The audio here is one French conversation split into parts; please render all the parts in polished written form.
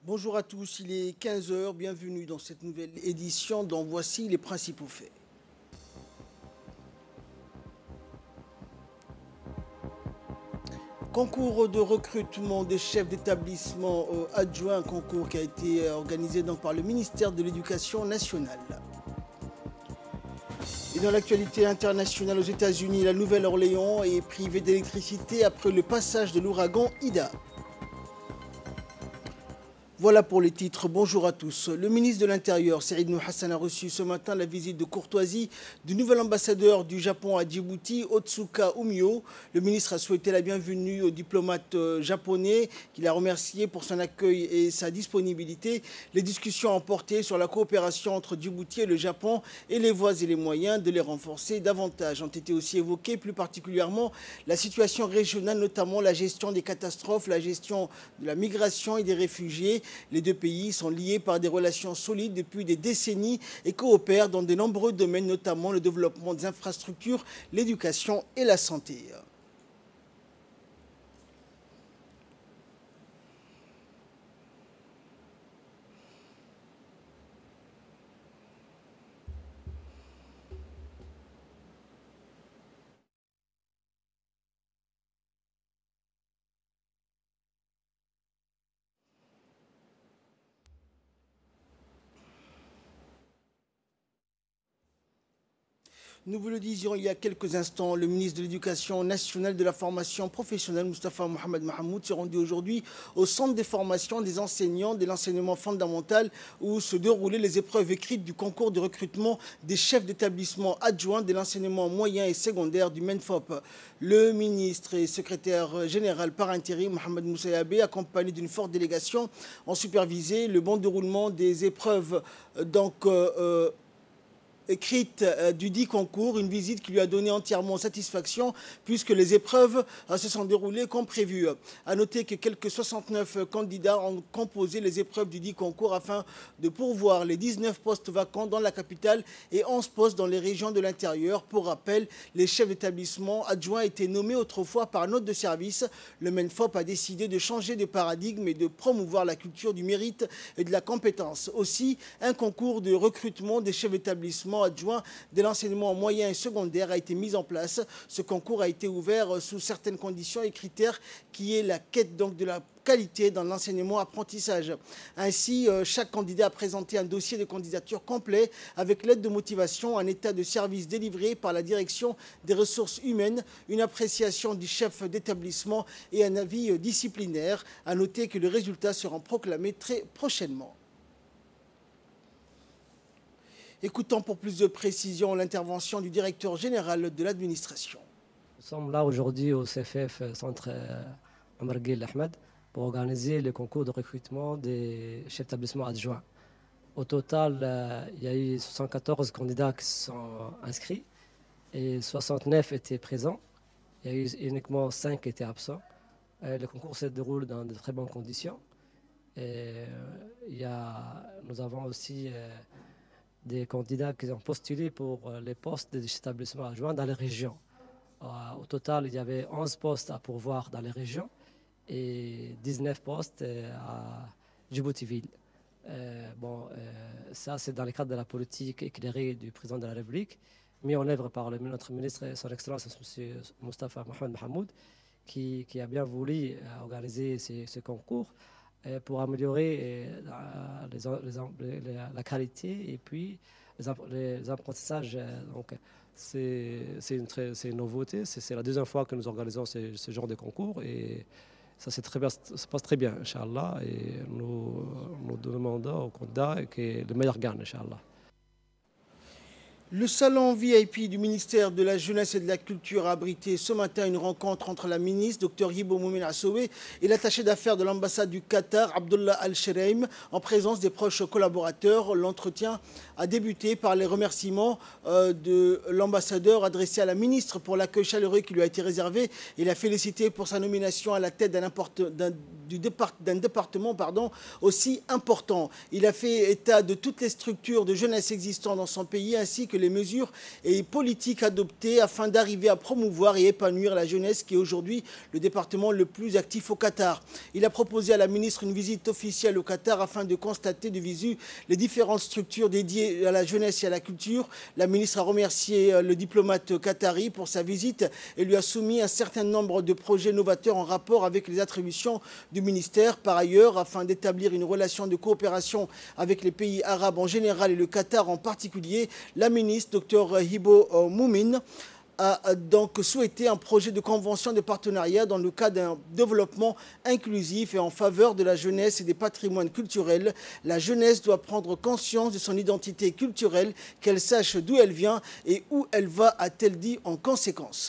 Bonjour à tous, il est 15 h, bienvenue dans cette nouvelle édition dont voici les principaux faits. Concours de recrutement des chefs d'établissement adjoints, un concours qui a été organisé donc par le ministère de l'Éducation nationale. Et dans l'actualité internationale aux États-Unis, la Nouvelle-Orléans est privée d'électricité après le passage de l'ouragan Ida. Voilà pour les titres. Bonjour à tous. Le ministre de l'Intérieur, Saïd Nouhassan, a reçu ce matin la visite de courtoisie du nouvel ambassadeur du Japon à Djibouti, Otsuka Umio. Le ministre a souhaité la bienvenue au diplomate japonais, qu'il a remercié pour son accueil et sa disponibilité. Les discussions ont porté sur la coopération entre Djibouti et le Japon et les voies et les moyens de les renforcer davantage. Ont été aussi évoqués plus particulièrement la situation régionale, notamment la gestion des catastrophes, la gestion de la migration et des réfugiés. Les deux pays sont liés par des relations solides depuis des décennies et coopèrent dans de nombreux domaines, notamment le développement des infrastructures, l'éducation et la santé. Nous vous le disions il y a quelques instants, le ministre de l'Éducation nationale et de la formation professionnelle, Moustapha Mohamed Mahamoud, s'est rendu aujourd'hui au centre des formations des enseignants de l'enseignement fondamental où se déroulaient les épreuves écrites du concours de recrutement des chefs d'établissement adjoints de l'enseignement moyen et secondaire du MENFOP. Le ministre et secrétaire général par intérim, Mohamed Moussaïabé, accompagné d'une forte délégation, ont supervisé le bon déroulement des épreuves écrite du dit concours, une visite qui lui a donné entièrement satisfaction puisque les épreuves se sont déroulées comme prévu. A noter que quelques 69 candidats ont composé les épreuves du dit concours afin de pourvoir les 19 postes vacants dans la capitale et 11 postes dans les régions de l'intérieur. Pour rappel, les chefs d'établissement adjoints étaient nommés autrefois par note de service. Le MENFOP a décidé de changer de paradigme et de promouvoir la culture du mérite et de la compétence. Aussi, un concours de recrutement des chefs d'établissement adjoint de l'enseignement moyen et secondaire a été mis en place. Ce concours a été ouvert sous certaines conditions et critères qui est la quête donc de la qualité dans l'enseignement-apprentissage. Ainsi, chaque candidat a présenté un dossier de candidature complet avec l'aide de motivation, un état de service délivré par la direction des ressources humaines, une appréciation du chef d'établissement et un avis disciplinaire. À noter que les résultats seront proclamés très prochainement. Écoutons pour plus de précision l'intervention du directeur général de l'administration. Nous sommes là aujourd'hui au CFF, Centre Omar Gueye Ahmed, pour organiser le concours de recrutement des chefs d'établissement adjoints. Au total, il y a eu 74 candidats qui sont inscrits et 69 étaient présents. Il y a eu uniquement 5 qui étaient absents. Le concours se déroule dans de très bonnes conditions. Et nous avons aussi des candidats qui ont postulé pour les postes des établissements adjoints dans les régions. Au total, il y avait 11 postes à pourvoir dans les régions et 19 postes à Djibouti-Ville. Ça, c'est dans le cadre de la politique éclairée du président de la République, mis en œuvre par notre ministre, son Excellence, M. Moustapha Mohamed Mahamoud, qui a bien voulu organiser ce concours pour améliorer la qualité et puis les apprentissages. Donc, c'est une nouveauté. C'est la deuxième fois que nous organisons ce genre de concours et ça se passe très bien, Inch'Allah. Et nous demandons aux candidats que le meilleur gagne, Inch'Allah. Le salon VIP du ministère de la Jeunesse et de la Culture a abrité ce matin une rencontre entre la ministre, Dr Yibo Moumen Assoué, et l'attaché d'affaires de l'ambassade du Qatar, Abdullah Al-Shereim, en présence des proches collaborateurs. L'entretien a débuté par les remerciements de l'ambassadeur adressés à la ministre pour l'accueil chaleureux qui lui a été réservé et la félicité pour sa nomination à la tête d'un département aussi important. Il a fait état de toutes les structures de jeunesse existantes dans son pays ainsi que les mesures et politiques adoptées afin d'arriver à promouvoir et épanouir la jeunesse qui est aujourd'hui le département le plus actif au Qatar. Il a proposé à la ministre une visite officielle au Qatar afin de constater de visu les différentes structures dédiées à la jeunesse et à la culture. La ministre a remercié le diplomate qatari pour sa visite et lui a soumis un certain nombre de projets novateurs en rapport avec les attributions du ministère. Par ailleurs, afin d'établir une relation de coopération avec les pays arabes en général et le Qatar en particulier, la ministre Dr Hibo Moumin a donc souhaité un projet de convention de partenariat dans le cadre d'un développement inclusif et en faveur de la jeunesse et des patrimoines culturels. La jeunesse doit prendre conscience de son identité culturelle, qu'elle sache d'où elle vient et où elle va, a-t-elle dit en conséquence.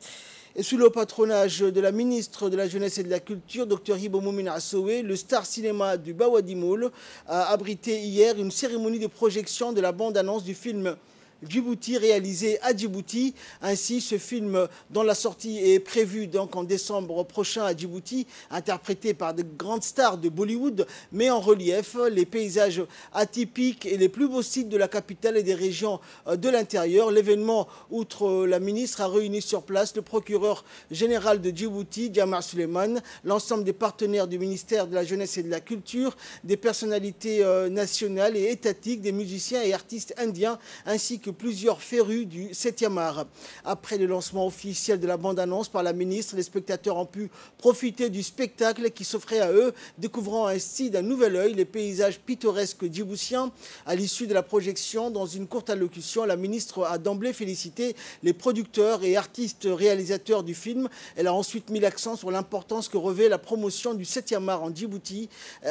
Et sous le patronage de la ministre de la Jeunesse et de la Culture, Dr Hibo Moumin Assowe, le Star Cinéma du Bawadi Mall a abrité hier une cérémonie de projection de la bande-annonce du film Djibouti, réalisé à Djibouti. Ainsi, ce film dont la sortie est prévue donc en décembre prochain à Djibouti, interprété par de grandes stars de Bollywood, met en relief les paysages atypiques et les plus beaux sites de la capitale et des régions de l'intérieur. L'événement, outre la ministre, a réuni sur place le procureur général de Djibouti, Djamar Suleiman, l'ensemble des partenaires du ministère de la Jeunesse et de la Culture, des personnalités nationales et étatiques, des musiciens et artistes indiens, ainsi que plusieurs férus du 7e art. Après le lancement officiel de la bande-annonce par la ministre, les spectateurs ont pu profiter du spectacle qui s'offrait à eux, découvrant ainsi d'un nouvel œil les paysages pittoresques djiboutiens. À l'issue de la projection, dans une courte allocution, la ministre a d'emblée félicité les producteurs et artistes réalisateurs du film. Elle a ensuite mis l'accent sur l'importance que revêt la promotion du 7e art en Djibouti,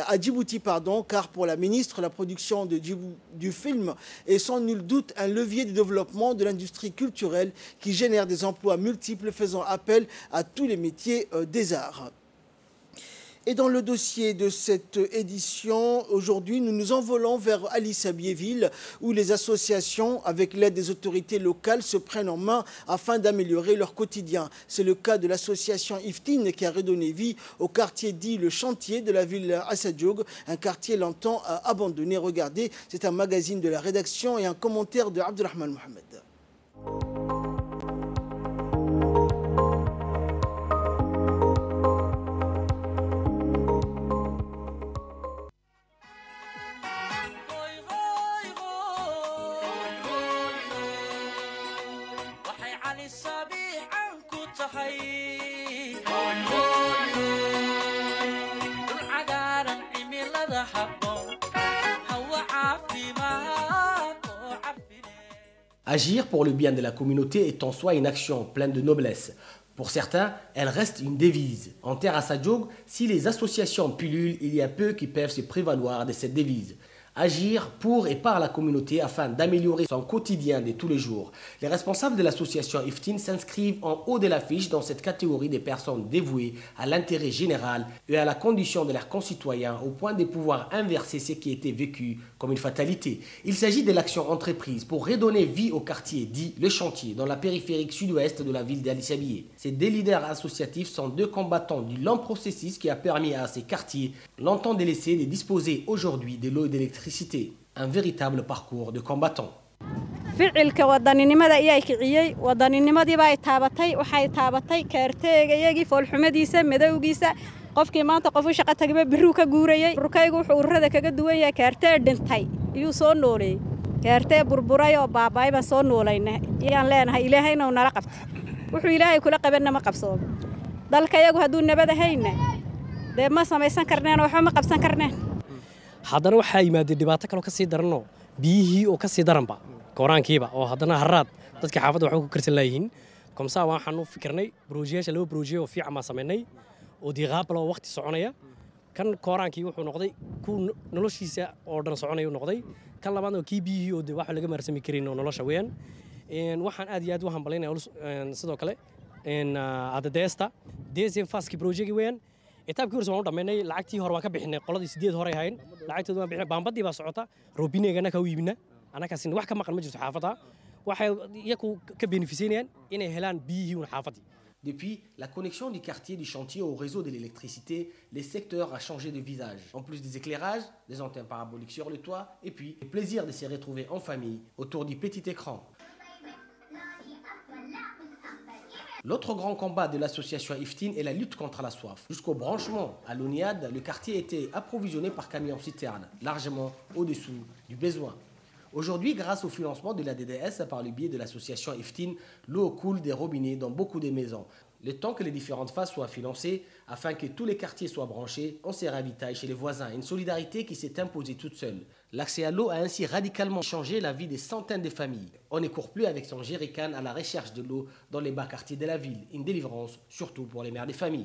car pour la ministre, la production du film est sans nul doute un levier de développement de l'industrie culturelle qui génère des emplois multiples faisant appel à tous les métiers des arts. Et dans le dossier de cette édition, aujourd'hui, nous nous envolons vers Alice-Abiéville, où les associations, avec l'aide des autorités locales, se prennent en main afin d'améliorer leur quotidien. C'est le cas de l'association Iftine qui a redonné vie au quartier dit Le Chantier de la ville Assadjoug, un quartier longtemps abandonné. Regardez, c'est un magazine de la rédaction et un commentaire de Abdelrahman Mohamed. Agir pour le bien de la communauté est en soi une action pleine de noblesse. Pour certains, elle reste une devise. En terre Assadjoug, si les associations pullulent, il y a peu qui peuvent se prévaloir de cette devise. Agir pour et par la communauté afin d'améliorer son quotidien de tous les jours. Les responsables de l'association Iftine s'inscrivent en haut de l'affiche dans cette catégorie des personnes dévouées à l'intérêt général et à la condition de leurs concitoyens au point de pouvoir inverser ce qui était vécu comme une fatalité. Il s'agit de l'action entreprise pour redonner vie au quartier dit Le Chantier dans la périphérique sud-ouest de la ville d'Alice-Abié. Ces deux leaders associatifs sont deux combattants du long processus qui a permis à ces quartiers longtemps délaissés de disposer aujourd'hui de l'eau et de l'électricité. Un véritable parcours de combattants. ficilka wadaninimada ayaa kiciyay wadannimadi baa taabatay waxay taabatay kaarteegayagii foolxumadiisa madowgiisa qofkii maanta qof shaqo tagaba birru ka guurayay rukaygu wuxuu ururada kaga duwan yahay kaartee dhintay iyuu soo nooleeyay kaartee burburay oo baabaay baan soo nooleynay iyaan leenahay ilaahayna uu nala qabtay wuxuu ilaahay kula qabanna ma qabsoodo dalkayagu hadduu nabad ahayna dee ma samaysan karneen oo waxba ma qabsan karneen haddana waxaa yimaadeen dhibaato kale oo ka sii daranoo biyihii oo ka sii daranba kooraankiiba oo haddana harraad dadka xaafadda waxba ku karsan laayihiin komsaa waxaan u fikirnay brojeyaasha laba broje oo fiican baan samaynay oo diiqaabal oo waqti soconaya kan kooraankii wuxuu noqday ku noloshiisa oo dhan soconaya uu noqday kan labaadna oo kii biyihii oo waxa laga maarsami karin oo nolosha weeyaan waxaan aad iyo aad u hambaleynayaa sidoo kale adadeesta deeseen faaski brojegi weeyaan etaabkii hore waan u dhameynay lacagtii hore waan ka bixinay qoladii 8 hore ahayn lacagtooda waan bixinay baambadii baa socota roobinegana ka u iibina anakaasina wax ka maqan ma jirto xaafada waxay iyagu ka beneficinayaan inay helaan biyihii xaafadii Depuis la connexion du quartier du chantier au réseau de l'électricité, le secteur a changé de visage. En plus des éclairages, des antennes paraboliques sur le toit et puis le plaisir de se retrouver en famille autour du petit écran. L'autre grand combat de l'association Iftin est la lutte contre la soif. Jusqu'au branchement à l'Oniad, le quartier était approvisionné par camions-citernes, largement au-dessous du besoin. Aujourd'hui, grâce au financement de la DDS par le biais de l'association Iftin, l'eau coule des robinets dans beaucoup de maisons. Le temps que les différentes phases soient financées, afin que tous les quartiers soient branchés, on se ravitaille chez les voisins. Une solidarité qui s'est imposée toute seule. L'accès à l'eau a ainsi radicalement changé la vie des centaines de familles. On ne court plus avec son jerrycan à la recherche de l'eau dans les bas quartiers de la ville. Une délivrance, surtout pour les mères des familles.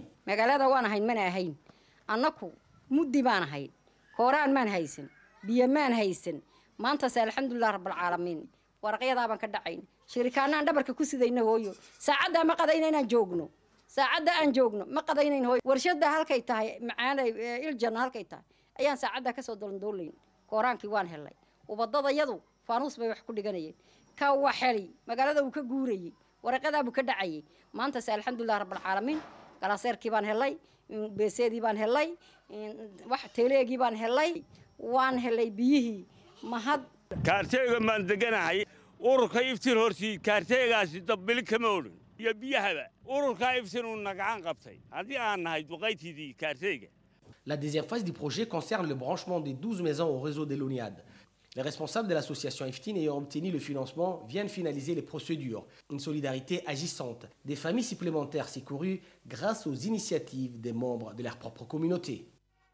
maanta se alxamdulilah rabbil caalamiin warqayada baan ka dhacayn shirikaanaan dhabarka ku sidayna hooyo saacada ma qadayna inaan joogno saacada aan joogno ma qadaynayn hooyo warshada halkay tahay macaan iljan halkay tahay ayaan saacada ka soo dolandoolayn kooraankii waan helay ubadadayadu faanuus bay wax ku dhiganayeen ka waxeli magaalada uu ka guurayay warqayada buu ka dhacayay maanta se alxamdulilah rabbil caalamiin galaaseerkii baan helay beeseedii baan helay wax teeleegii baan helay waan helay biyihii kaarteyga maan deganahay ururka Iftiin hortii kaarteygaasi dabbili kama oolin iyo biyahaba ururka Iftiin uu nagacan qabtay hadii aan nahay duqaytidii kaarteyga. La deuxième phase du projet concerne le branchement des 12 maisons au réseau de l'Oniad. Les responsables de l'association Iftin ayant obtenu le financement viennent finaliser les procédures. Une solidarité agissante. Des familles supplémentaires secourues grâce aux initiatives des membres de leur propre communauté.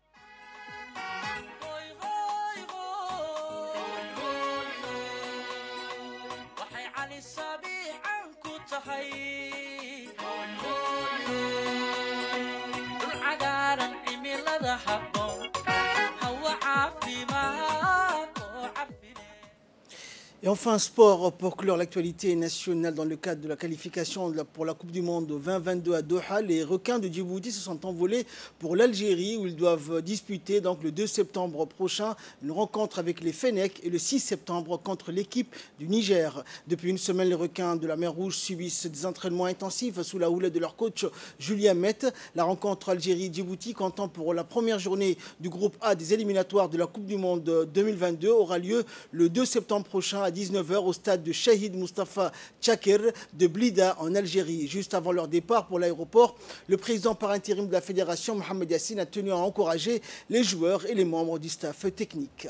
Et enfin, sport pour clore l'actualité nationale dans le cadre de la qualification pour la Coupe du Monde 2022 à Doha. Les requins de Djibouti se sont envolés pour l'Algérie où ils doivent disputer donc le 2 septembre prochain une rencontre avec les Fennecs et le 6 septembre contre l'équipe du Niger. Depuis une semaine, les requins de la mer Rouge subissent des entraînements intensifs sous la houlette de leur coach Julien Mette. La rencontre Algérie-Djibouti comptant pour la première journée du groupe A des éliminatoires de la Coupe du Monde 2022 aura lieu le 2 septembre prochain à 19h au stade de Shahid Mustafa Tchakir de Blida en Algérie. Juste avant leur départ pour l'aéroport, le président par intérim de la fédération, Mohamed Yassine, a tenu à encourager les joueurs et les membres du staff technique.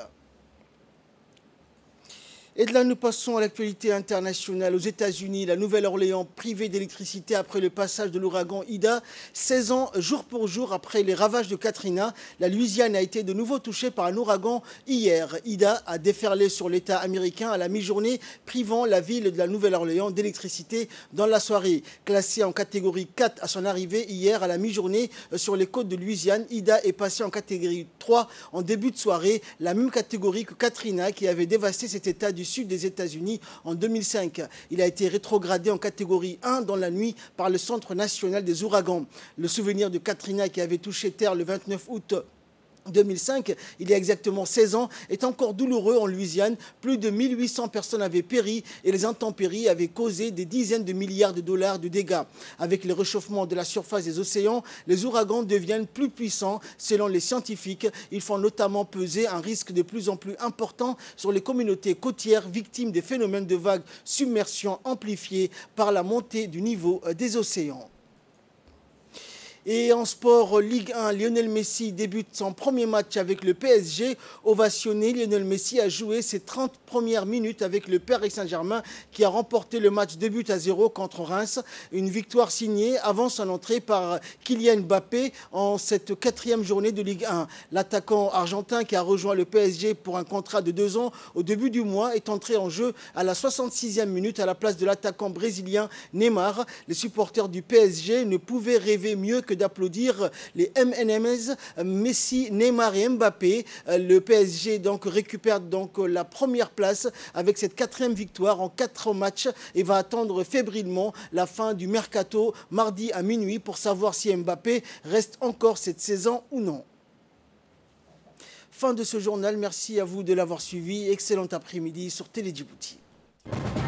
Et de là, nous passons à l'actualité internationale. Aux États-Unis, la Nouvelle-Orléans privée d'électricité après le passage de l'ouragan Ida. 16 ans, jour pour jour, après les ravages de Katrina, la Louisiane a été de nouveau touchée par un ouragan hier. Ida a déferlé sur l'État américain à la mi-journée, privant la ville de la Nouvelle-Orléans d'électricité dans la soirée. Classée en catégorie 4 à son arrivée hier à la mi-journée sur les côtes de Louisiane, Ida est passée en catégorie 3 en début de soirée, la même catégorie que Katrina qui avait dévasté cet État du sud des États-Unis en 2005. Il a été rétrogradé en catégorie 1 dans la nuit par le Centre national des ouragans. Le souvenir de Katrina qui avait touché terre le 29 août 2005, il y a exactement 16 ans, est encore douloureux en Louisiane. Plus de 1800 personnes avaient péri et les intempéries avaient causé des dizaines de milliards de dollars de dégâts. Avec le réchauffement de la surface des océans, les ouragans deviennent plus puissants. Selon les scientifiques, ils font notamment peser un risque de plus en plus important sur les communautés côtières victimes des phénomènes de vagues submersion amplifiés par la montée du niveau des océans. Et en sport, Ligue 1, Lionel Messi débute son premier match avec le PSG. Ovationné, Lionel Messi a joué ses 30 premières minutes avec le Paris Saint-Germain qui a remporté le match 2-0 contre Reims. Une victoire signée avant son entrée par Kylian Mbappé en cette 4e journée de Ligue 1. L'attaquant argentin qui a rejoint le PSG pour un contrat de 2 ans au début du mois est entré en jeu à la 66e minute à la place de l'attaquant brésilien Neymar. Les supporters du PSG ne pouvaient rêver mieux que d'applaudir les MNMs, Messi, Neymar et Mbappé. Le PSG donc récupère donc la première place avec cette 4e victoire en 4 matchs et va attendre fébrilement la fin du mercato mardi à minuit pour savoir si Mbappé reste encore cette saison ou non. Fin de ce journal, merci à vous de l'avoir suivi. Excellent après-midi sur Télé Djibouti.